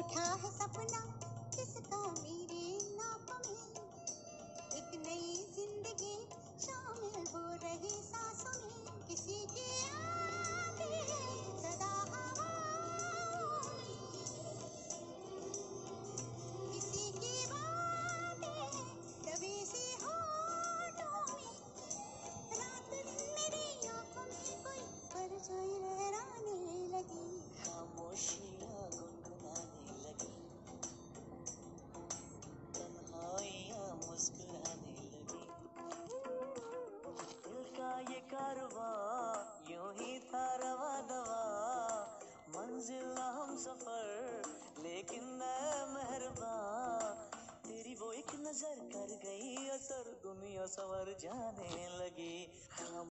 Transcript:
था है सपना जिसका मेरे नाप में एक नई जिंदगी शामिल हो रही सांसों में। किसी की आगे सदा हवाओं में, किसी की बातें दबे से होठों में। रात दिन मेरी आंखों में कोई परछाई लहराने लगी, खामोशियां गुनगुनाने लगी, तन्हाइयां मुस्कुराने लगी। दिल का ये कारवां यूं ही था रवा दवा, मंजिल ना हम सफर लेकिन मैं मेहरबान। तेरी वो एक नजर कर गई असर, दुनिया संवर जाने लगी।